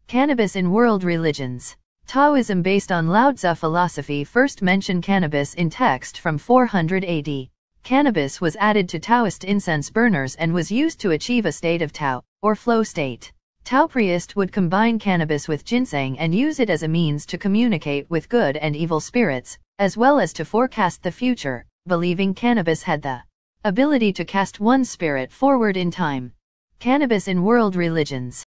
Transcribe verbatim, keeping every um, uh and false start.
Cannabis in world religions. Taoism, based on Lao Tzu philosophy, first mentioned cannabis in text from four hundred A D. Cannabis was added to Taoist incense burners and was used to achieve a state of Tao, or flow state. Tao priest would combine cannabis with ginseng and use it as a means to communicate with good and evil spirits, as well as to forecast the future, believing cannabis had the ability to cast one's spirit forward in time. Cannabis in world religions.